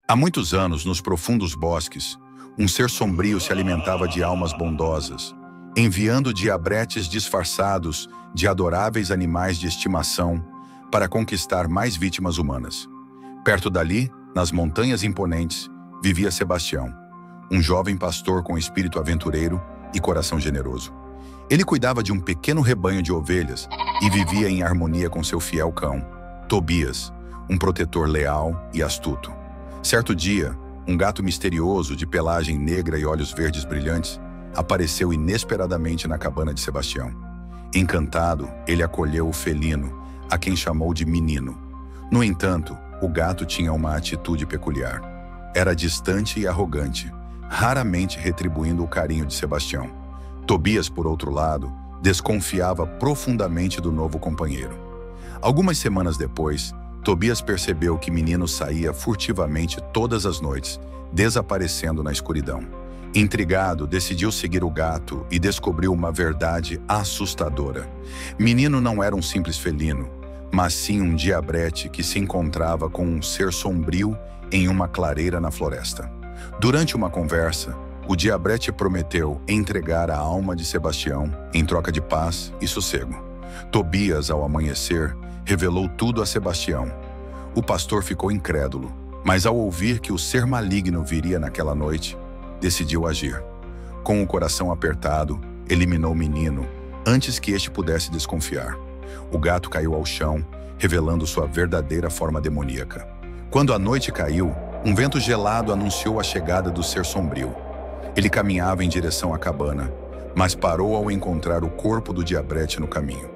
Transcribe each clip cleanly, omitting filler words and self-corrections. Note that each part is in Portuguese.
Há muitos anos, nos profundos bosques, um ser sombrio se alimentava de almas bondosas, enviando diabretes disfarçados de adoráveis animais de estimação para conquistar mais vítimas humanas. Perto dali, nas montanhas imponentes, vivia Sebastião, um jovem pastor com espírito aventureiro e coração generoso. Ele cuidava de um pequeno rebanho de ovelhas e vivia em harmonia com seu fiel cão, Tobias, um protetor leal e astuto. Certo dia, um gato misterioso de pelagem negra e olhos verdes brilhantes apareceu inesperadamente na cabana de Sebastião. Encantado, ele acolheu o felino, a quem chamou de menino. No entanto, o gato tinha uma atitude peculiar. Era distante e arrogante, raramente retribuindo o carinho de Sebastião. Tobias, por outro lado, desconfiava profundamente do novo companheiro. Algumas semanas depois, Tobias percebeu que menino saía furtivamente todas as noites, desaparecendo na escuridão. Intrigado, decidiu seguir o gato e descobriu uma verdade assustadora. Menino não era um simples felino, mas sim um diabrete que se encontrava com um ser sombrio em uma clareira na floresta. Durante uma conversa, o diabrete prometeu entregar a alma de Sebastião em troca de paz e sossego. Tobias, ao amanhecer, revelou tudo a Sebastião. O pastor ficou incrédulo, mas ao ouvir que o ser maligno viria naquela noite, decidiu agir. Com o coração apertado, eliminou o menino antes que este pudesse desconfiar. O gato caiu ao chão, revelando sua verdadeira forma demoníaca. Quando a noite caiu, um vento gelado anunciou a chegada do ser sombrio. Ele caminhava em direção à cabana, mas parou ao encontrar o corpo do diabrete no caminho.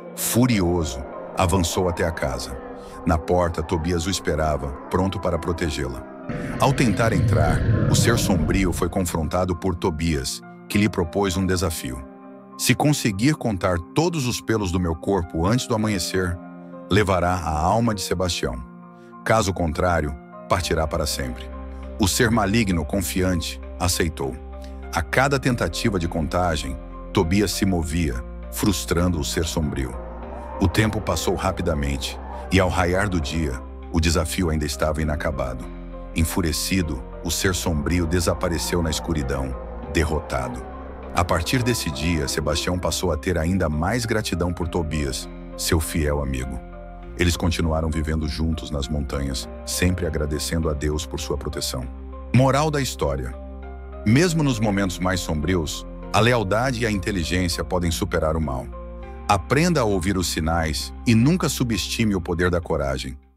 Furioso, avançou até a casa. Na porta, Tobias o esperava, pronto para protegê-la. Ao tentar entrar, o ser sombrio foi confrontado por Tobias, que lhe propôs um desafio. Se conseguir contar todos os pelos do meu corpo antes do amanhecer, levará a alma de Sebastião. Caso contrário, partirá para sempre. O ser maligno, confiante, aceitou. A cada tentativa de contagem, Tobias se movia, frustrando o ser sombrio. O tempo passou rapidamente, e ao raiar do dia, o desafio ainda estava inacabado. Enfurecido, o ser sombrio desapareceu na escuridão, derrotado. A partir desse dia, Sebastião passou a ter ainda mais gratidão por Tobias, seu fiel amigo. Eles continuaram vivendo juntos nas montanhas, sempre agradecendo a Deus por sua proteção. Moral da história: mesmo nos momentos mais sombrios, a lealdade e a inteligência podem superar o mal. Aprenda a ouvir os sinais e nunca subestime o poder da coragem.